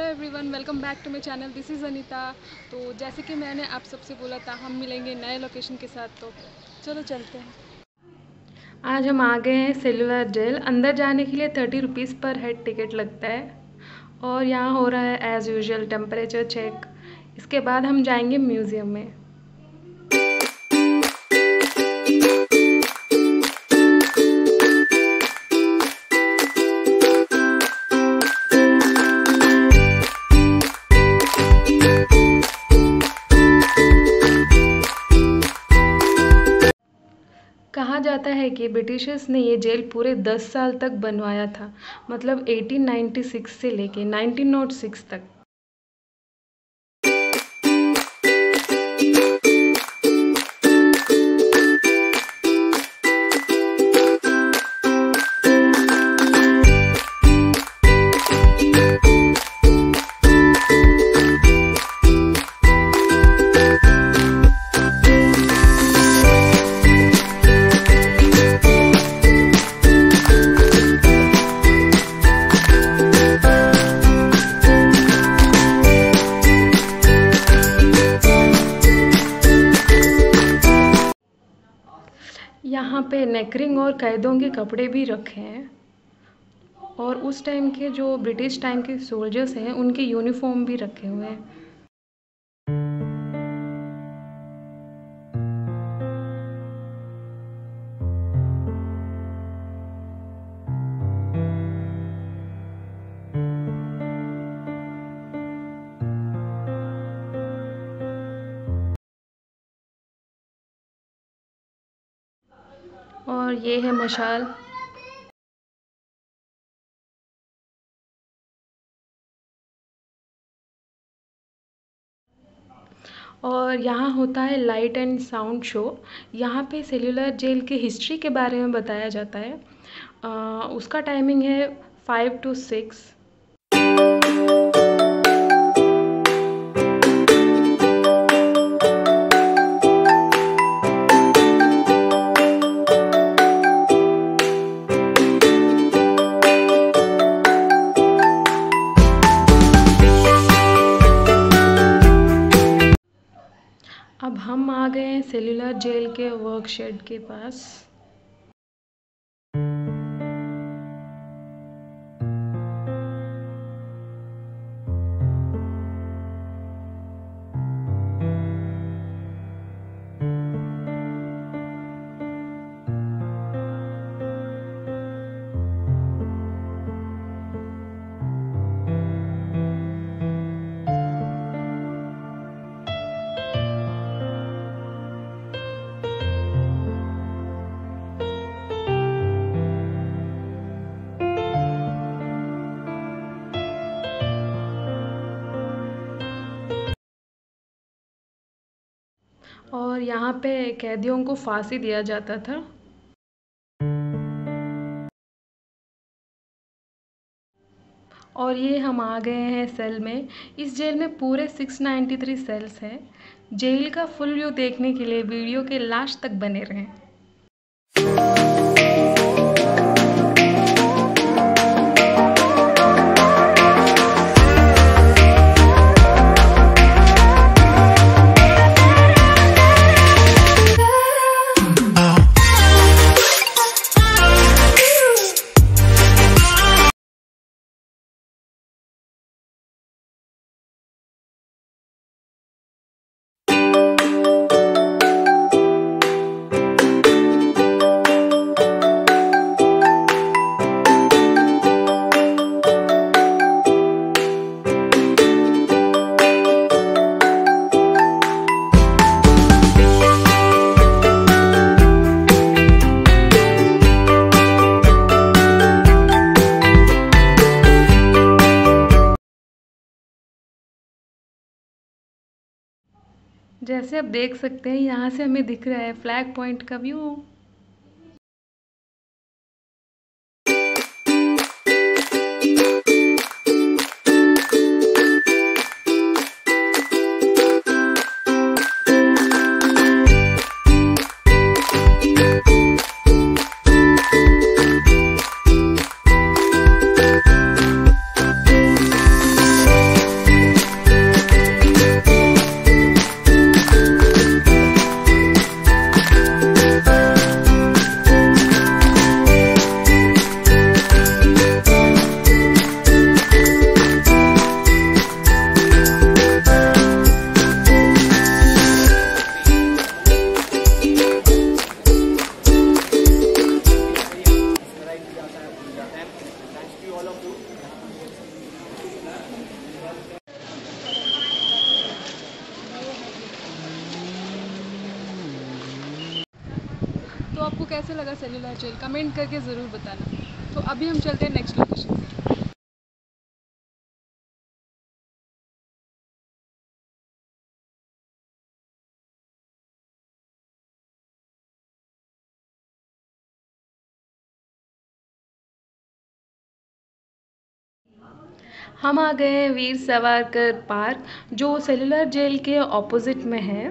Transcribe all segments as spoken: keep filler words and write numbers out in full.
Everyone, welcome back to my channel. This is Anita. तो जैसे कि मैंने आप सबसे बोला था, हम मिलेंगे नए लोकेशन के साथ, तो चलो चलते हैं। आज हम आ गए हैं सेलुलर जेल। अंदर जाने के लिए thirty rupees per head ticket लगता है और यहाँ हो रहा है एज़ यूजुअल टेम्परेचर चेक। इसके बाद हम जाएंगे म्यूज़ियम में। कहा जाता है कि ब्रिटिशर्स ने ये जेल पूरे दस साल तक बनवाया था, मतलब अठारह सौ छियानवे से लेके उन्नीस सौ छह तक। यहाँ पे नेकरिंग और कैदों के कपड़े भी रखे हैं और उस टाइम के जो ब्रिटिश टाइम के सोल्जर्स हैं उनके यूनिफॉर्म भी रखे हुए हैं। और ये है मशाल। और यहाँ होता है लाइट एंड साउंड शो। यहाँ पे सेलुलर जेल के हिस्ट्री के बारे में बताया जाता है। आ, उसका टाइमिंग है फाइव टू सिक्स। अब हम आ गए हैं सेलुलर जेल के वर्क शेड के पास। और यहाँ पे कैदियों को फांसी दिया जाता था। और ये हम आ गए हैं सेल में। इस जेल में पूरे छह सौ तिरानवे सेल्स हैं। जेल का फुल व्यू देखने के लिए वीडियो के लास्ट तक बने रहें। जैसे आप देख सकते हैं, यहाँ से हमें दिख रहा है फ्लैग पॉइंट का व्यू। कैसे लगा सेलुलर जेल कमेंट करके ज़रूर बताना। तो अभी हम चलते हैं नेक्स्ट लोकेशन पे। हम आ गए हैं वीर सावरकर पार्क, जो सेलुलर जेल के ऑपोजिट में है।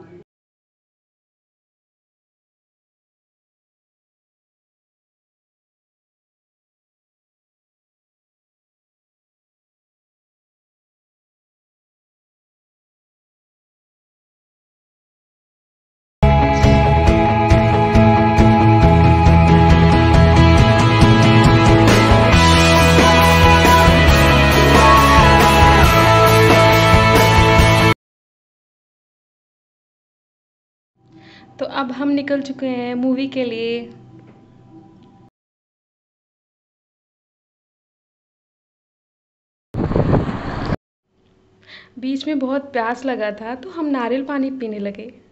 तो अब हम निकल चुके हैं मूवी के लिए। बीच में बहुत प्यास लगा था तो हम नारियल पानी पीने लगे।